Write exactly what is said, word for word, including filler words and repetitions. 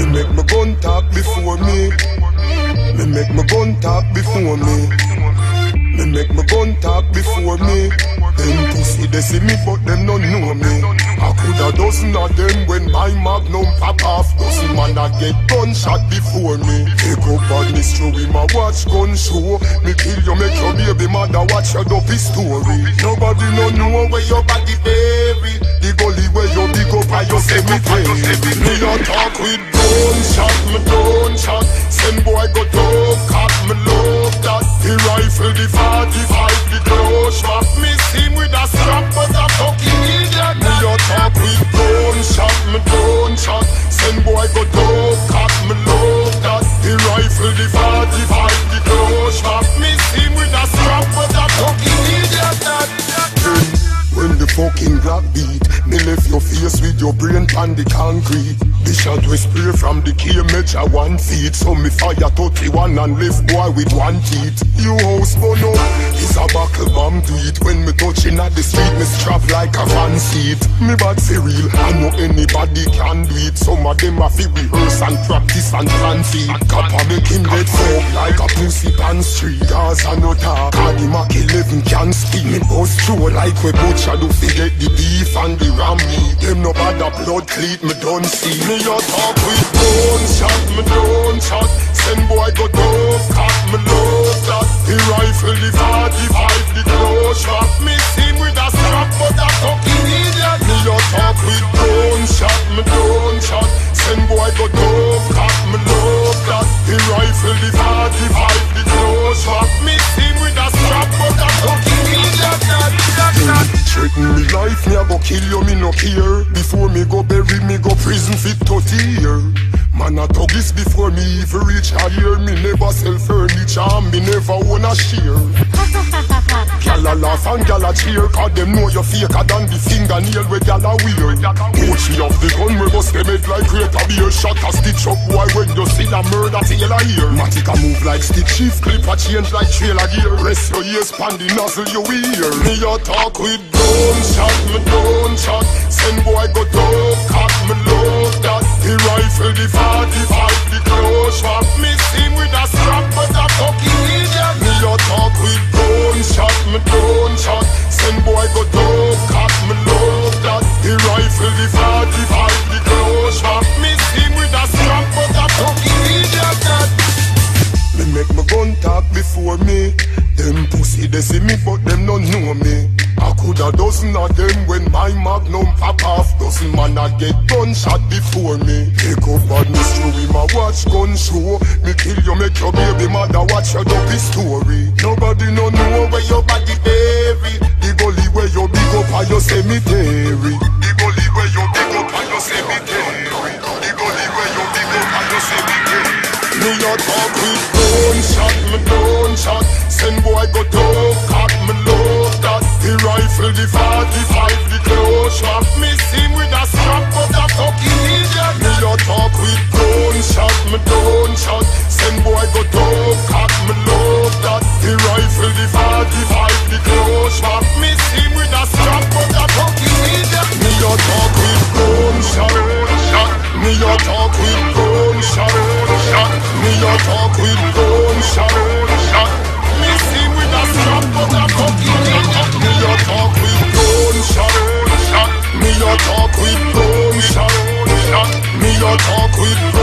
make my gun talk before me. Me make my gun talk before me. Me make my gun talk before me. Them pussy they see me but them don't know me. I could a dozen of them when my magnum pop off. Dozen man that get gunshot before me. Take up badness through him a watch gun show. Me kill you make your baby mother watch your dopey story. Nobody no know where your body bury. The gully where you big up and you cemetery. Me a talk with gunshot, me gunshot. Send boy go dog cut, me love that. The rifle, the forty-five, the close map. Me see with a strap but a fucking idiot. Me a talk with gunshot, me gunshot. Send boy go dog cut, me love that. The rifle, the forty-five, the close map. Me see with a strap but a fucking idiot. When the fucking Glock beat, me left your face with your brain on the concrete. The shot we spray from the K measure one feet. So me fire thirty-one and left boy with one teeth. You house burn up, it's a buckle bomb to it. When me touching at the street, me strap like a fan seat. Me bad for real, I know anybody can do it. Some of them have to rehearse and practice and plan feet. Copper make him dead folk like a pussy pan street. Cause I know talk, Cardi Mac eleven can speak. Me bust through like we butcher do forget the beef and the ram meat. Them no bad a blood cleat, me don't see. Me a talk with gunshot, me don't shot. Send boy go tough cut, me love that. The rifle, the forty-five, the close shot. Me see with a strap but a fucking idiot. Me a talk with gunshot, me don't shot. Send boy go tough cut, me love that. The rifle, the forty-five, the close shot. Me see with a strap but a fucking idiot. Threaten me life, me a go kill you, me no care. Before me go bury, me go prison fit thirty year. Man a thug this before me even reach a year. Me never sell furniture, me never own a share. Gyal a laugh and gyal a cheer, cause them know you faker than the fingernail where gyal a wear. Coach me off the gun, we bust them head like greater beer. Shot a stitch up boy when you see a murder tail a ear. Matic a move like stick shift, clip a change like trailer gear. Rest your ears pan the nozzle you hear. Me a talk with gunshot, me gunshot. Send boy go dog cut, me love that. The rifle, the forty-five, the close shot. Me see with a strap but a fucking idiot. Me a talk with gunshot, me gunshot. Send boy go dog cut, me love that. The rifle, the forty-five, the close shot. Me see with a strap but a fucking idiot. Me make my gun talk before me. Them pussy they see me but them don't know me. I could a dozen of them when my magnum pop off. Dozen man a get gunshot before me. Take up badness through him a watch gun show. Me kill you make your baby mother watch your dopey story. Nobody no know where your body bury. The gully where you big up and your cemetery. The gully where you big up and your cemetery. The gully where you big up and your cemetery. Me a talk with gunshot, me gunshot. Send boy go tough cut, me love that. The rifle, the forty-five, the close shot. Me see with a strap but a fucking idiot. Me a talk with gunshot, me gunshot. Send boy go tough cut, me love that. The rifle, the forty-five, the close shot. Me see with a strap but a fucking idiot. Me a talk with gunshot, shot. Me a talk with gunshot, shot. Me a talk with gunshot, shot. Me see with a strap but a fucking idiot. Me a talk with gunshot, shot. Me a talk with gunshot, shot. Me a talk with